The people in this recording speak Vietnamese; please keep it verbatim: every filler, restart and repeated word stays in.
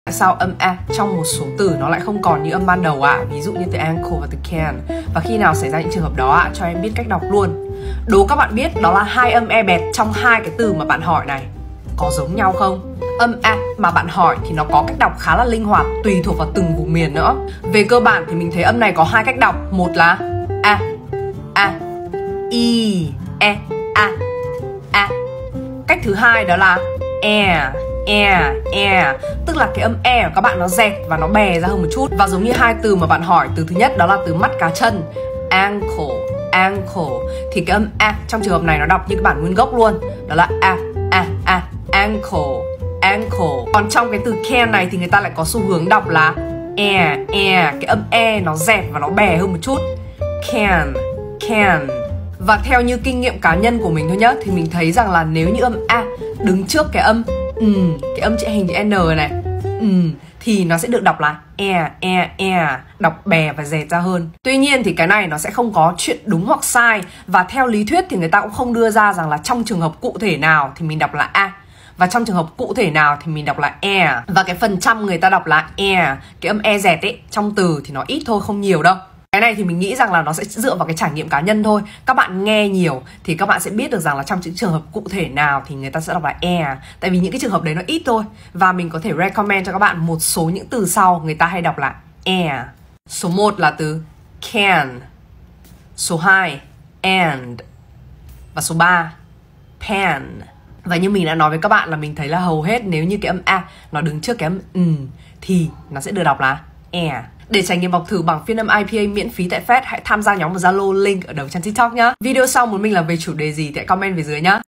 Tại sao âm A trong một số từ nó lại không còn như âm ban đầu ạ? À? Ví dụ như từ ankle và từ can. Và khi nào xảy ra những trường hợp đó ạ? À? Cho em biết cách đọc luôn. Đố các bạn biết đó là hai âm E bẹt trong hai cái từ mà bạn hỏi này có giống nhau không? Âm A mà bạn hỏi thì nó có cách đọc khá là linh hoạt, tùy thuộc vào từng vùng miền nữa. Về cơ bản thì mình thấy âm này có hai cách đọc. Một là A, A, I, E, A, A. Cách thứ hai đó là E, E, E. Tức là cái âm E của các bạn nó dẹt và nó bè ra hơn một chút. Và giống như hai từ mà bạn hỏi, từ thứ nhất đó là từ mắt cá chân, ankle, ankle. Thì cái âm A trong trường hợp này nó đọc như cái bản nguyên gốc luôn. Đó là A, A, A, ankle, ankle. Còn trong cái từ can này thì người ta lại có xu hướng đọc là E, E. Cái âm E nó dẹt và nó bè hơn một chút. Can, can. Và theo như kinh nghiệm cá nhân của mình thôi nhá, thì mình thấy rằng là nếu như âm A đứng trước cái âm ừ, cái âm chữ hình chữ N này ừ, thì nó sẽ được đọc là E, E, E, đọc bè và dẹt ra hơn. Tuy nhiên thì cái này nó sẽ không có chuyện đúng hoặc sai. Và theo lý thuyết thì người ta cũng không đưa ra rằng là trong trường hợp cụ thể nào thì mình đọc là A, và trong trường hợp cụ thể nào thì mình đọc là E. Và cái phần trăm người ta đọc là E, cái âm E dẹt ấy, trong từ thì nó ít thôi, không nhiều đâu. Cái này thì mình nghĩ rằng là nó sẽ dựa vào cái trải nghiệm cá nhân thôi. Các bạn nghe nhiều thì các bạn sẽ biết được rằng là trong những trường hợp cụ thể nào thì người ta sẽ đọc là E. Tại vì những cái trường hợp đấy nó ít thôi. Và mình có thể recommend cho các bạn một số những từ sau người ta hay đọc là E. Số một là từ can. Số hai and. Và số ba pan. Và như mình đã nói với các bạn là mình thấy là hầu hết nếu như cái âm A nó đứng trước cái âm ừ thì nó sẽ được đọc là E. Để trải nghiệm học thử bằng phiên âm i pê a miễn phí tại Fed, hãy tham gia nhóm của Zalo, link ở đầu trang TikTok nhá. Video sau muốn mình làm về chủ đề gì thì hãy comment về dưới nhá.